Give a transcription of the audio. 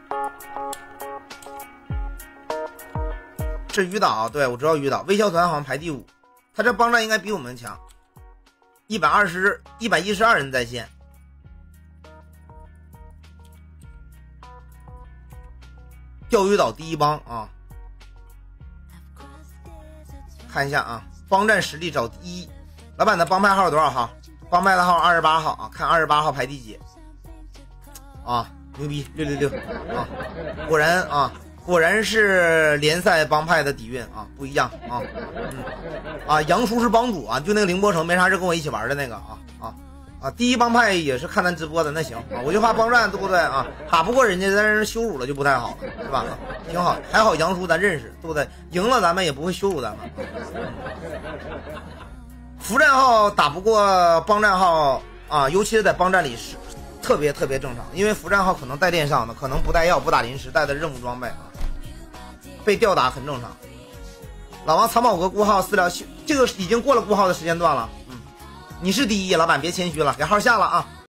是鱼岛，对我知道鱼岛。微笑团好像排第5，他这帮战应该比我们强。112人在线。钓鱼岛第1帮啊，看一下啊，帮战实力找第1。老板的帮派号是多少号？帮派的号28号啊，看28号排第几啊？牛逼666啊！果然是联赛帮派的底蕴啊，不一样啊。杨叔是帮主啊，就那个凌波城没啥事跟我一起玩的那个第1帮派也是看咱直播的，那行啊，我就怕帮战对不对啊？打不过人家，在这羞辱了就不太好了，是吧？挺好，还好杨叔咱认识，对不对？赢了咱们也不会羞辱咱们。服战号打不过帮战号啊，尤其是在帮战里是特别正常，因为服战号可能带电上的，可能不带药不打临时，带的任务装备啊，被吊打很正常。老王藏宝阁孤号私聊，这个已经过了孤号的时间段了。你是第1，老板别谦虚了，给号下了啊。